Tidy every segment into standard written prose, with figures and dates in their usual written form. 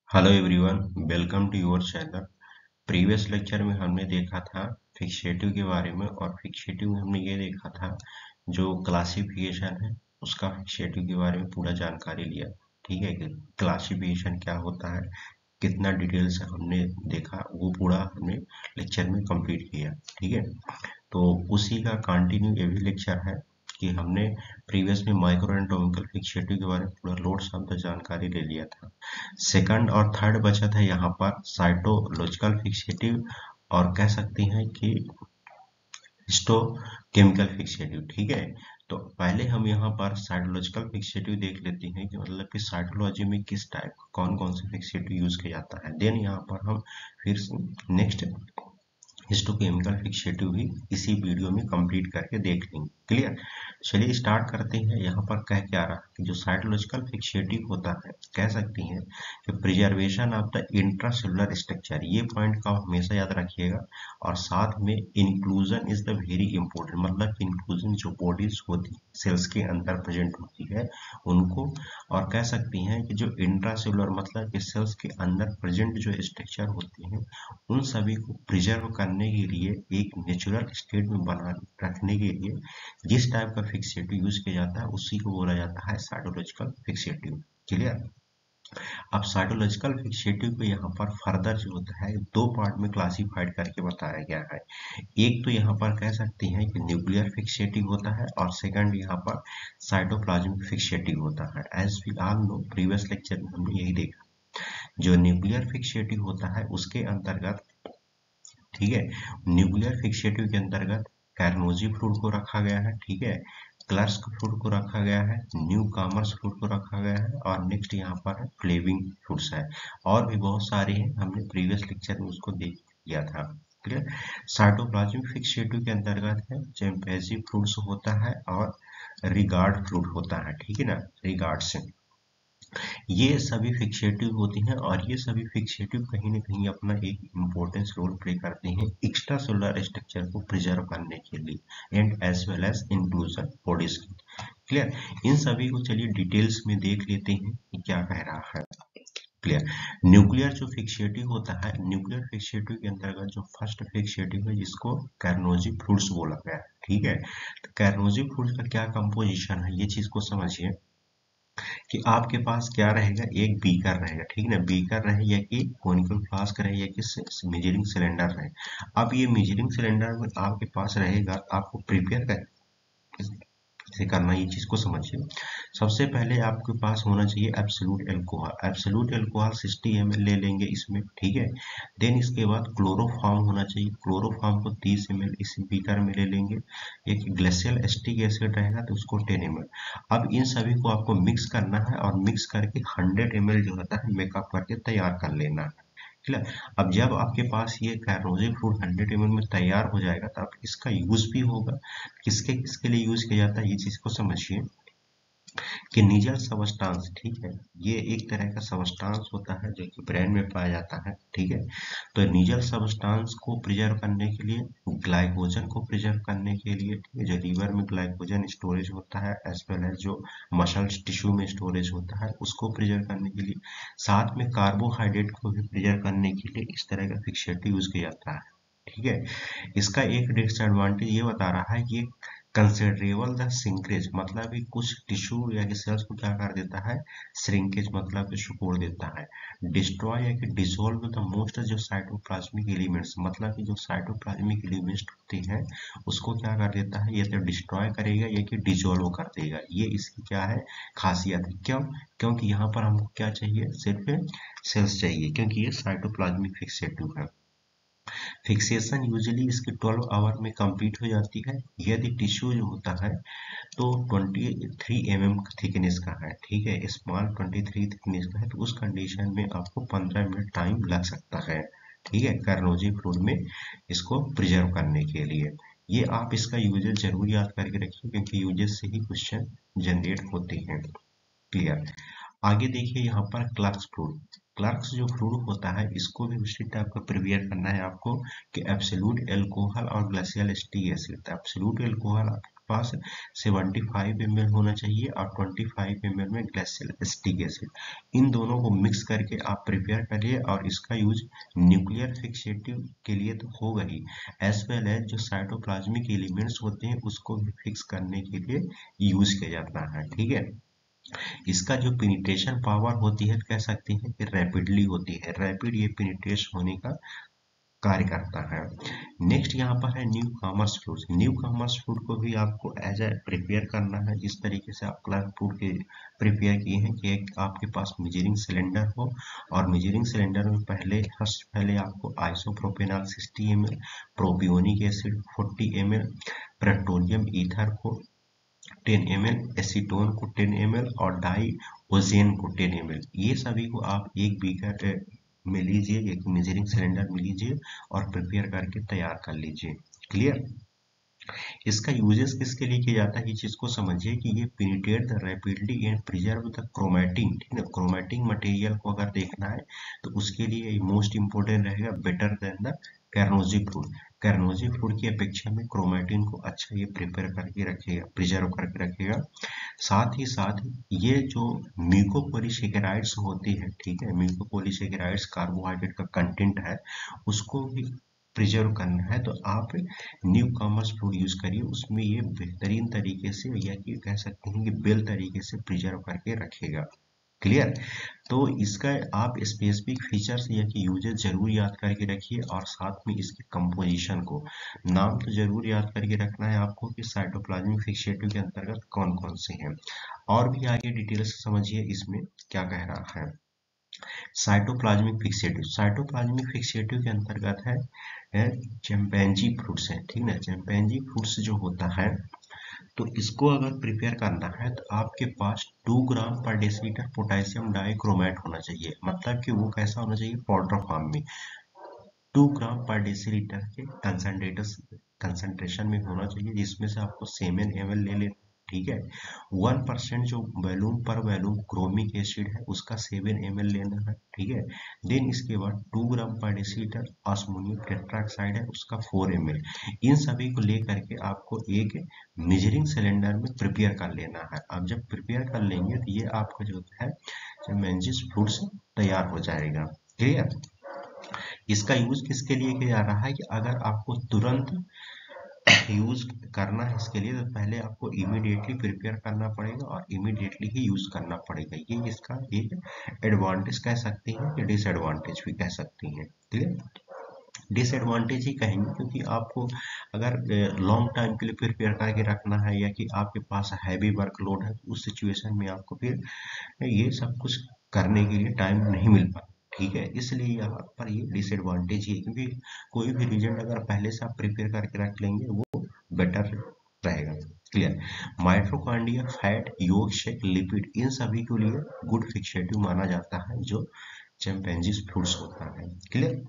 Hello everyone, welcome to your channel. Previous lecture में हमने देखा था फिक्सेटिव के बारे में, और फिक्सेटिव में हमने ये देखा था जो क्लासिफिकेशन है उसका फिक्सेटिव के बारे में पूरा जानकारी लिया। ठीक है कि क्लासिफिकेशन क्या होता है, कितना डिटेल से हमने देखा, वो पूरा हमने लेक्चर में कंप्लीट किया। ठीक है, तो उसी का कंटिन्यू ये भी लेक्चर है कि हमने प्रीवियस में माइक्रो एनाटॉमिकल फिक्सेटिव के बारे में पूरा लोड शब्द जानकारी ले लिया था। सेकंड और थर्ड बचा था यहाँ पर साइटोलॉजिकल फिक्सेटिव, और कह सकते हैं कि हिस्टोकेमिकल फिक्सेटिव। ठीक है, तो पहले हम यहाँ पर साइटोलॉजिकल फिक्सेटिव देख लेते हैं कि मतलब कि साइटोलॉजी में किस टाइप कौन कौन से फिक्सेटिव यूज किया जाता है। देन यहाँ पर हम फिर नेक्स्ट हिस्टोकेमिकल फिक्सेटिव भी इसी वीडियो में कंप्लीट करके देख लेंगे। क्लियर, चलिए स्टार्ट करते हैं। यहाँ पर कह क्या रहा है कि जो साइटोलॉजिकल फिक्सेटिव होता है, कह सकती हैं कि preservation of the intracellular structure, ये पॉइंट का हमेशा याद रखिएगा। और साथ में inclusion is the very important, मतलब इंक्लूजन जो बॉडीज होती है सेल्स के अंदर प्रेजेंट होती है उनको, और कह सकती हैं कि जो इंट्रासेलुलर मतलब कि सेल्स के अंदर प्रेजेंट जो स्ट्रक्चर होती हैं उन सभी को प्रिजर्व करने के लिए, एक नेचुरल स्टेट में बना रखने के लिए जिस टाइप का फिक्सेटिव यूज किया जाता है उसी को बोला जाता है साइटोलॉजिकल फिक्सेटिव। क्लियर, अब साइटोलॉजिकल फिक्सेटिव को यहाँ पर फर्दर जो होता है दो पार्ट में क्लासिफाइड करके बताया गया है। एक तो यहाँ पर कह सकते हैं कि न्यूक्लियर फिक्सेटिव होता है, और सेकंड यहाँ पर साइटोप्लाज्मिक फिक्सेटिव होता है। As we all know, previous lecture में हमने यही देखा। जो न्यूक्लियर फिक्सेटिव होता है उसके अंतर्गत, ठीक है, न्यूक्लियर फिक्सेटिव के अंतर्गत कैर्नोजी फ्रूट को रखा गया है। ठीक है, क्लर्स्क फ्रूट को रखा गया है, न्यू कामर्स फ्रूट को रखा गया है, और नेक्स्ट यहाँ पर है फ्लेविंग फ्रूट्स है। और भी बहुत सारे हैं, हमने प्रीवियस लेक्चर में उसको देख लिया था। क्लियर, साइटोप्लाज्मिक फिक्सेटिव के अंतर्गत है चैंपेजी फ्रूट्स होता है और रिगार्ड फ्रूट होता है। ठीक है ना, रिगार्ड से ये सभी फिक्सेटिव होती हैं, और ये सभी फिक्सेटिव कहीं ना कहीं अपना एक इम्पोर्टेंस रोल प्ले करते हैं एक्स्ट्रा सेलुलर स्ट्रक्चर को प्रिजर्व करने के लिए, and as well as inclusion bodies की। क्लियर, इन सभी को चलिए डिटेल्स में देख लेते हैं कि क्या कह रहा है। क्लियर, न्यूक्लियर जो फिक्सेटिव होता है, न्यूक्लियर फिक्सेटिव के अंतर्गत जो फर्स्ट फिक्सेटिव है जिसको कैर्नोजी फ्रूट्स बोला गया है। ठीक है, तो कैर्नोजी फ्रूट्स का क्या कंपोजिशन है, ये चीज को समझिए कि आपके पास क्या रहेगा, एक बीकर रहेगा। ठीक है ना, बीकर रहे या कि कोनिकल फ्लास्क रहे या कि मेजरिंग सिलेंडर रहे। अब ये मेजरिंग सिलेंडर में आपके पास रहेगा, आपको प्रिपेयर कर से करना, ये चीज को समझिए। सबसे पहले आपके पास होना चाहिए absolute alcohol. Absolute alcohol 60 ml ले लेंगे इसमें। ठीक है, देन इसके बाद क्लोरोफॉर्म होना चाहिए। क्लोरोफॉर्म को 30 ml इस बीकर में ले लेंगे। एक ग्लेशियल एसिटिक एसिड रहेगा तो उसको 10 ml। अब इन सभी को आपको मिक्स करना है, और मिक्स करके 100 ml जो होता है मेकअप करके तैयार कर लेना है। ठीक है, अब जब आपके पास ये कैर्नोजी फ्रूट 100 ml में तैयार हो जाएगा तो अब इसका यूज भी होगा। किसके किसके लिए यूज किया जाता है, ये चीज को समझिए कि नीजल सबस्टांस, ठीक है, ये एक तरह का सबस्टांस होता है जो कि ब्रेन में पाया जाता है। ठीक है, तो नीजल सबस्टांस को प्रिजर्व करने के लिए, ग्लाइकोजन को प्रिजर्व करने के लिए, ठीक है, जो लीवर में ग्लाइकोजन स्टोरेज होता है एज वेल एज जो मसल्स टिश्यू में स्टोरेज होता है उसको प्रिजर्व करने के लिए, साथ में कार्बोहाइड्रेट को भी प्रिजर्व करने के लिए इस तरह का फिक्सेटिव यूज किया जाता है। ठीक है, इसका एक डिसएडवांटेज ये बता रहा है कि कंसिडरेबल द श्रिंकेज, मतलब कि कुछ टिश्यू या कि सेल्स को क्या कर देता है, श्रिंकेज मतलब कि सिकुड़ देता है। डिस्ट्रॉय या कि डिसॉल्व द मोस्ट जो साइटोप्लाज्मिक एलिमेंट्स, मतलब कि जो साइटोप्लाज्मिक एलिमेंट्स होते हैं उसको क्या कर देता है, या तो डिस्ट्रॉय करेगा या कि डिसॉल्व कर देगा। ये इसकी क्या है, खासियत है। क्यों, क्योंकि यहाँ पर हमको क्या चाहिए, सिर्फ सेल्स चाहिए, क्योंकि ये साइटोप्लाज्मिक फिक्सेटिव है। फिक्सेशन यूजुअली इसके 12 आवर में कंप्लीट हो जाती है। यदि टिश्यू जो होता है तो 23 mm थिकनेस का है, ठीक है, स्मॉल 23 थिकनेस का है, तो उस कंडीशन में आपको 15 मिनट टाइम लग सकता है। ठीक है, कार्नोजी फ्रूट में इसको प्रिजर्व करने के लिए। ये आप इसका यूजेस जरूर याद करके रखिए, क्योंकि यूजेस से ही क्वेश्चन जनरेट होते हैं। क्लियर, आगे देखिए यहाँ पर क्लर्क्स फ्रूट। क्लर्क्स जो फ्रूट होता है इसको भी उसी टाइप का प्रिपेयर करना है आपको कि एब्सोल्यूट अल्कोहल और glacial acetic acid. Absolute alcohol पास 75 ml होना चाहिए और 25 ml में ग्लिसरॉल एसिटिक एसिड, इन दोनों को मिक्स करके आप प्रिपेयर करिए। और इसका यूज न्यूक्लियर फिक्सेटिव के लिए तो होगा ही, एज वेल एज जो साइटोप्लाज्मिक एलिमेंट्स होते हैं उसको भी फिक्स करने के लिए यूज किया जाता है। ठीक है, इसका जो पेनिट्रेशन पावर होती है कह सकते हैं कि रैपिडली होती है, रैपिड ये पेनिट्रेट होने का कार्य करता है। नेक्स्ट यहाँ पर है Newcomer's fluid. Newcomer's fluid को भी आपको एज ए प्रिपेयर करना है, जिस तरीके से आप क्लास फ्रूट के प्रिपेयर किए हैं कि एक आपके पास मेजरिंग सिलेंडर हो, और मेजरिंग सिलेंडर में पहले आपको isopropanol 60 ml, propionic acid 40 ml, petroleum ether को 10 ml, एसीटोन को 10 ml और डाई ओजेन को 10 ml, ये सभी को आप एक बीकर में लीजिए, एक मेजरिंग सिलेंडर में लीजिए और प्रिपेयर करके तैयार कर लीजिए। क्लियर, इसका यूजेस किसके लिए किया जाता है, ये चीज को समझिए कि ये penetrate the rapidly and preserve the chromatin. ठीक है, क्रोमैटिक मटेरियल को अगर देखना है तो उसके लिए मोस्ट इंपोर्टेंट रहेगा better than the Carnoy's fluid. Carnoy's fluid की अपेक्षा में क्रोमैटिन को अच्छा ये प्रिपेयर करके रखेगा, प्रिजर्व करके रखेगा। साथ ही साथ ये जो म्यूकोपॉलीसेकेराइड्स होती है, ठीक है, म्यूकोपॉलीसेकेराइड्स कार्बोहाइड्रेट का कंटेंट है, उसको भी प्रिजर्व करना है तो आप न्यू कॉमर्स फ्रूट यूज करिए, उसमें ये बेहतरीन तरीके से या कि कह सकते हैं कि बेल तरीके से प्रिजर्व करके रखेगा। क्लियर, तो इसका आप स्पेसिफिक फीचर्स या कि यूजेस जरूर याद करके रखिए, और साथ में इसके कंपोजिशन को, नाम तो जरूर याद करके रखना है आपको कि साइटोप्लाज्मिक फिक्सेटिव के अंतर्गत कौन कौन से हैं। और भी आगे डिटेल से समझिए इसमें क्या कह रहा है। साइटोप्लाज्मिक फिक्सेटिव, साइटोप्लाज्मिक फिक्सेटिव के अंतर्गत है चैंपेंजी फ्रूट्स है। ठीक है, चैंपेंजी फ्रूट्स जो होता है तो इसको अगर प्रिपेयर करना है तो आपके पास 2 ग्राम पर डेसीलीटर पोटेशियम डाइक्रोमेट होना चाहिए, मतलब कि वो कैसा होना चाहिए, पाउडर फॉर्म में 2 ग्राम पर डेसीलीटर के कंसंट्रेशन में होना चाहिए, जिसमें से आपको 7 ml ले लेना। ठीक है, 1% जो वैल्यूम पर वैल्यूम क्रोमिक एसिड है उसका 7 ml लेना है। ठीक है, देन इसके बाद 2 ग्राम पर डेसीलीटर ऑस्मोनियम टेट्राक्साइड है उसका 4 ml, इन सभी को लेकर के आपको एक मेजरिंग सिलेंडर में प्रिपेयर कर लेना है। अब जब प्रिपेयर कर लेंगे तो ये आपका जो है मेंजिस फ्रूट्स तैयार हो जाएगा। क्लियर, इसका यूज किसके लिए किया जा रहा है कि अगर आपको तुरंत यूज करना है इसके लिए तो पहले आपको इमीडिएटली प्रिपेयर करना पड़ेगा और इमीडिएटली ही यूज करना पड़ेगा। ये इसका एक एडवांटेज कह सकते हैं कि डिसएडवांटेज भी कह सकती हैं। क्लियर, डिसएडवांटेज ही कहेंगे क्योंकि आपको अगर लॉन्ग टाइम के लिए प्रिपेयर करके रखना है या कि आपके पास हैवी वर्कलोड है, उस सिचुएशन में आपको फिर ये सब कुछ करने के लिए टाइम नहीं मिल पाता। ठीक है, इसलिए यहाँ पर ये डिसएडवांटेज ही है, क्योंकि कोई भी रीजन अगर पहले से आप प्रिपेयर करके रख लेंगे वो बेटर रहेगा। Clear, mitochondria, fat, yolk sac, lipid, इन सभी के लिए गुड फिक्सेटिव माना जाता है जो चैंपेंजीज फ्रूट्स होता है। क्लियर,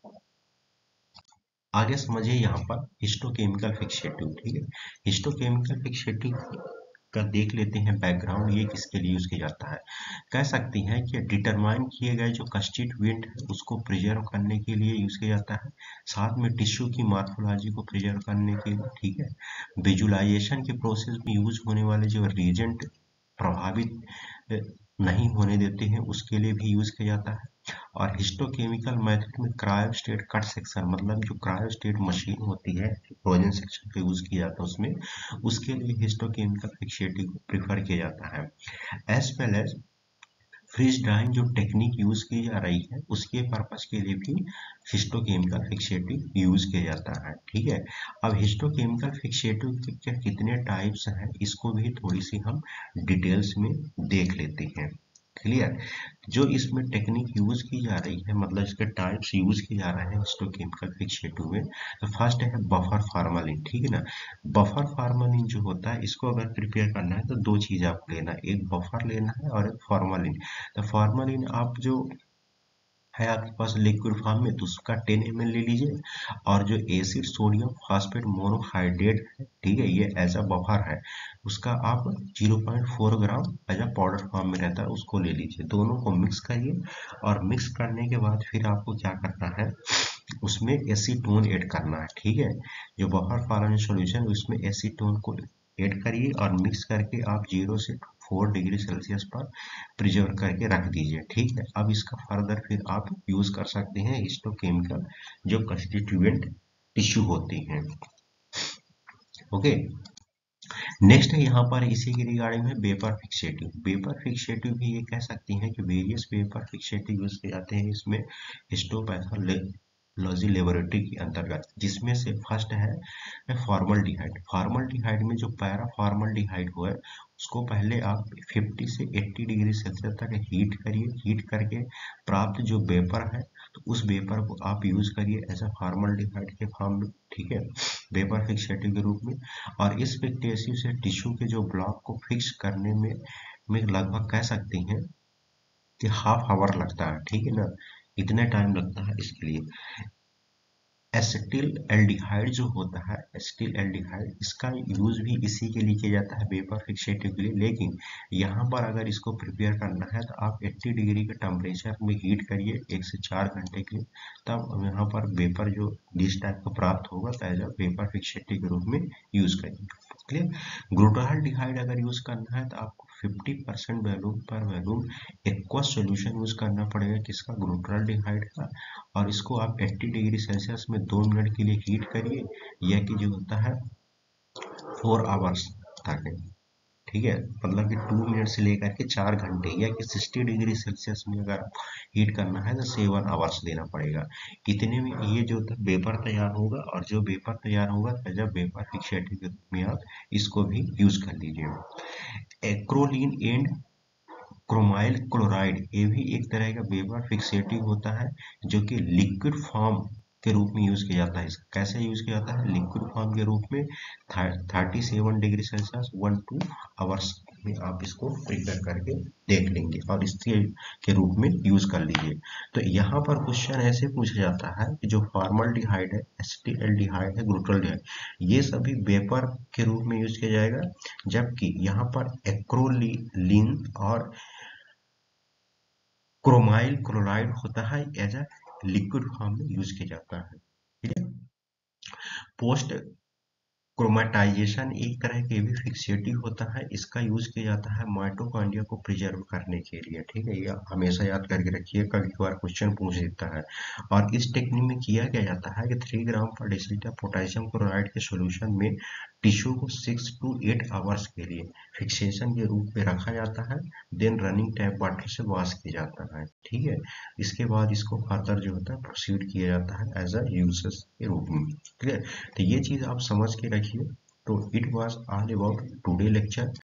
आगे समझिए यहाँ पर हिस्टोकेमिकल फिक्सेटिव। ठीक है, हिस्टोकेमिकल फिक्सेटिव का देख लेते हैं बैकग्राउंड, ये किसके लिए यूज किया जाता है। कह सकती हैं कि डिटरमाइन किए गए जो कंस्टिट्यूएंट है उसको प्रिजर्व करने के लिए यूज किया जाता है, साथ में टिश्यू की मॉर्फोलॉजी को प्रिजर्व करने के लिए। ठीक है, विजुलाइजेशन के प्रोसेस में यूज होने वाले जो रीजेंट प्रभावित नहीं होने देते हैं उसके लिए भी यूज किया जाता है। और हिस्टोकेमिकल मेथड में क्रायोस्टेट कट सेक्शन, मतलब जो क्रायोस्टेट मशीन होती है फ्रोजन सेक्शन पे यूज किया जाता है उसमें, उसके लिए हिस्टोकेमिकल फिक्सेटिव को प्रिफर किया जाता है। As well as freeze drying जो टेक्निक यूज की जा रही है उसके पर्पज के लिए भी हिस्टोकेमिकल फिक्सेटिव यूज किया जाता है। ठीक है, अब हिस्टोकेमिकल फिक्सेटिव के कितने टाइप्स हैं इसको भी थोड़ी सी हम डिटेल्स में देख लेते हैं। क्लियर, जो इसमें टेक्निक यूज की जा रही है, मतलब इसके टाइप्स यूज किए जा रहे हैं हिस्टोकेमिकल फिक्सेटिव में, तो फर्स्ट है बफर फार्मालिन। ठीक है ना, बफर फार्मालिन जो होता है इसको अगर प्रिपेयर करना है तो दो चीज आपको लेना है, एक बफर लेना है और एक फार्मालिन। तो फार्मालिन आप जो है आपके पास लिक्विड फॉर्म में तो उसका 10 ml ले लीजिए, और जो एसिड सोडियम फॉस्फेट मोनोहाइड्रेट है, ठीक है, ये एज अ बफर है, उसका आप 0.4 gram as a powder form में रहता है उसको ले लीजिए। दोनों को मिक्स करिए और मिक्स करने के बाद फिर आपको क्या करना है, उसमें एसीटोन ऐड करना है। ठीक है, जो बफर फार्मालिन सॉल्यूशन उसमें एसीटोन को ऐड करिए और मिक्स करके आप 0 से 4 डिग्री सेल्सियस पर प्रिजर्व करके रख दीजिए। ठीक है, अब इसका फर्दर फिर आप यूज कर सकते हैं हिस्टोकेमिकल जो कंस्टिट्यूएंट टिश्यू होती हैं। ओके, नेक्स्ट है यहाँ पर इसी के रिगार्डिंग में वेपर फिक्सेटिव। वेपर फिक्सेटिव भी ये कह सकती हैं कि वेरियस वेपर फिक्सेटिव यूज किए जाते हैं इसमें हिस्टोपैथोलॉजी लेबोरेटरी के अंतर्गत, जिसमें से फर्स्ट है फॉर्मल्डिहाइड। फॉर्मल्डिहाइड में जो पैरा फॉर्मल्डिहाइड हो है उसको पहले आप 50 से 80 डिग्री सेल्सियस तक हीट करिए। हीट करके प्राप्त जो वेपर है तो उस वेपर को आप यूज करिए एज अ फॉर्मल्डिहाइड के फॉर्म में। ठीक है, वेपर फिक्सेटिव के रूप में। और इस फिक्सेटिव से टिश्यू के जो ब्लॉक को फिक्स करने में लगभग कह सकते हैं कि हाफ आवर लगता है। ठीक है ना, इतना टाइम लगता है इसके लिए। एसिटिल एल्डिहाइड जो होता है, एसिटिल एल्डिहाइड, इसका यूज भी इसी के लिए किया जाता है वेपर फिक्सेटिव के लिए। लेकिन यहाँ पर अगर इसको प्रिपेयर करना है तो आप 80 डिग्री के टेम्परेचर में हीट करिए 1 से 4 घंटे के लिए, तब यहाँ पर वेपर जो डिश टाइप का प्राप्त होगा तो एज अ वेपर फिक्सेटिव के रूप में यूज करिए। क्लियर। ग्लूटाल्डिहाइड अगर यूज करना है तो आपको 50% वैल्यूम पर वैल्यूम एक्वस सोल्यूशन यूज करना पड़ेगा किसका, ग्लूटाल्डिहाइड का। और इसको आप 80 डिग्री सेल्सियस में 2 मिनट के लिए हीट करिए, यह कि जो होता है 4 आवर्स तक। ठीक है, मतलब कि 2 मिनट से लेकर के 4 घंटे, या कि 60 डिग्री सेल्सियस में अगर हीट करना है तो 7 आवर्स देना पड़ेगा। इतने में ये जो वेपर तैयार होगा, और जो वेपर तैयार होगा जब वेपर फिक्सेटिव के रूप में आप इसको भी यूज कर लीजिए। एक्रोलीन एंड क्रोमाइल क्लोराइड, ये भी एक तरह का वेपर फिक्सेटिव होता है जो कि लिक्विड फॉर्म के रूप में यूज किया जाता है। इसका कैसे यूज किया जाता है, लिक्विड फॉर्म के रूप में 37 डिग्री सेल्सियस 1-2 आवर्स में आप इसको प्रिपेयर करके देख लेंगे और इसके के रूप में यूज कर लीजिए। तो यहाँ पर क्वेश्चन ऐसे पूछा जाता है कि जो फॉर्मल्डिहाइड है, एसिटिल्डिहाइड है, ग्लूटाल्डिहाइड, ये सभी वेपर के रूप में यूज किया जाएगा, जबकि यहाँ पर एक्रोलीन और क्रोमाइल क्लोराइड होता है एज अ लिक्विड फॉर्म में यूज किया जाता है। ठीक है, पोस्ट क्रोमेटाइजेशन एक तरह के भी फिक्सेटिव होता है, इसका यूज किया जाता है माइटोकॉन्ड्रिया को प्रिजर्व करने के लिए। ठीक है, ये हमेशा याद करके रखिए, कभी कभार क्वेश्चन पूछ देता है। और इस टेक्निक में किया क्या जाता है कि 3 ग्राम पर डेसीलीटर पोटेशियम क्लोराइड के सॉल्यूशन में टिश्यू को 6 to 8 आवर्स के लिए फिक्सेशन के रूप में रखा जाता है, देन रनिंग टैप वाटर से वॉश किया जाता है। ठीक है, इसके बाद इसको फर्दर जो होता है प्रोसीड किया जाता है एज अ यूजेस के रूप में। क्लियर, तो ये चीज आप समझ के रखिए। तो it was all about today lecture.